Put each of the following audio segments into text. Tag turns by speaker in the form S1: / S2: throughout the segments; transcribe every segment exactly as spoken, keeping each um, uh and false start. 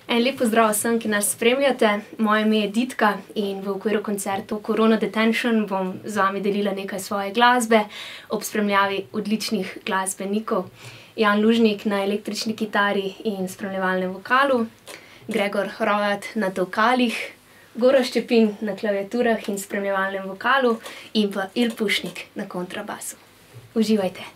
S1: En lep pozdrav vsem, ki nas spremljate. Moje ime je Ditka in v okviru koncertov Corona Detention bom z vami delila nekaj svoje glasbe ob spremljavi odličnih glasbenikov. Jan Lužnik na električni kitari in spremljevalnem vokalu, Gregor Hrovat na tolkalih, Gorazd Čepin na klaviaturah in spremljevalnem vokalu in pa Il Pušnik na kontrabasu. Uživajte!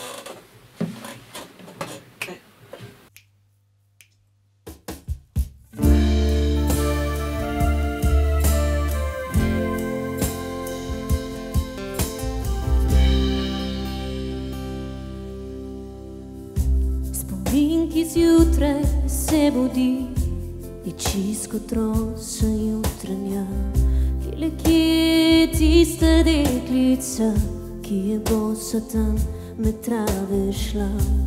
S2: Spominki zjutraj se budi i čisto trosa jutranja. Kje je tista deklica, ki je bosa tam med trave šla.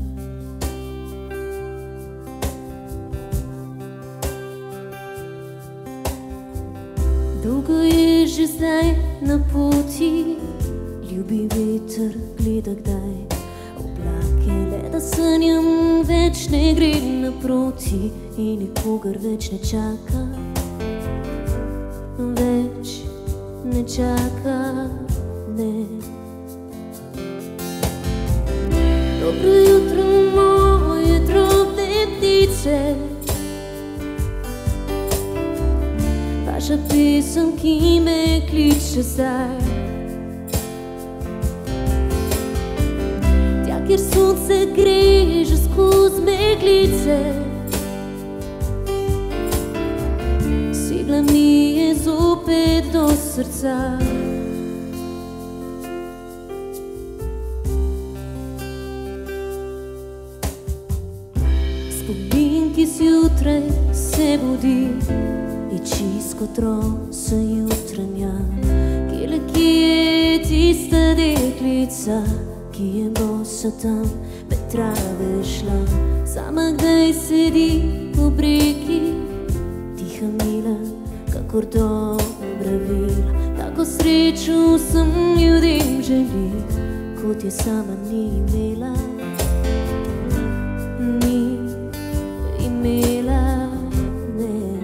S2: Dolgo je že zdaj na poti, ljubi veter gleda kdaj. Oblake le da sanjam, več ne gre naproti in nikogar več ne čaka. Več ne čaka, ne. Dobro jutro, moje drobne ptice, vaša pesem, ki me kliče zdaj. Kjer sonce greže skoz meglice, segla mi je zopet do srca. Spominki zjutraj se budi i čisto trosa jutranja. Kje je tista deklica, ki je bosa tam med trave šla. Sama kdaj sedi ob reki, tiha mila, kakor dobra vila. Tako srečo vsem ljudem želi, kot je sama ni imela. Ni imela, ne.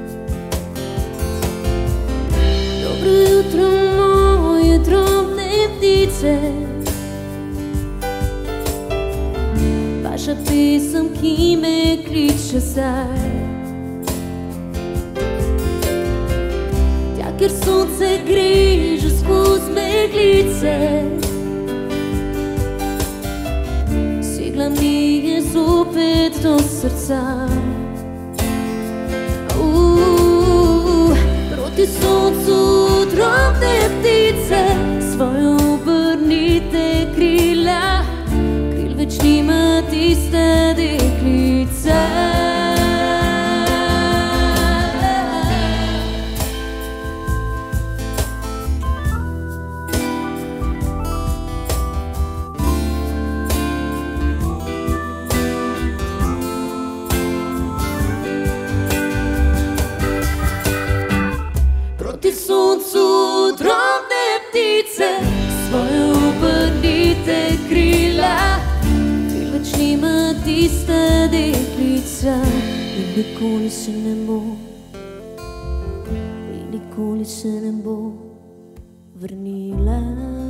S2: Dobro jutro, moje drobne ptice, vaša pesem, ki me kliče zdaj. Tja, kjer sonce greže skoz meglice, segla mi je zopet do srca. Uh, proti soncu drobne ptice, svojo obrnite krila, več nima tista deklica. Proti soncu drobne ptice, svojo obrnite krila, nima tista deklica in nikoli se ne bo, in nikoli se ne bo vrnila.